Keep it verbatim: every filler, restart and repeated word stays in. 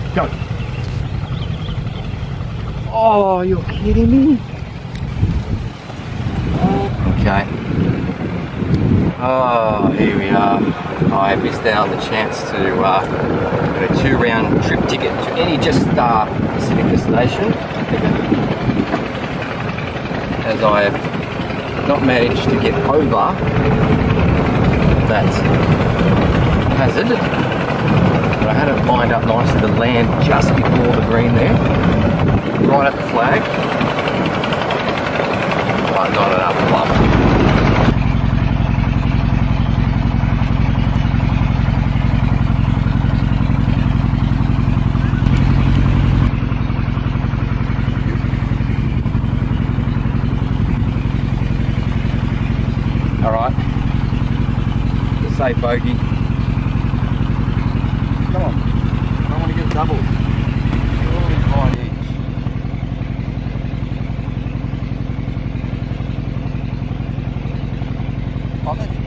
Go. Oh, you're kidding me? Okay. Oh, here we are. I missed out on the chance to uh, get a two-round trip ticket to any just uh, Pacific destination, as I have not managed to get over that hazard. But I had it lined up nicely to land just before the green there, right at the flag, but not enough club. Alright, the safe bogey. Come on, I don't want to get doubled. Surely right each. Oh, that's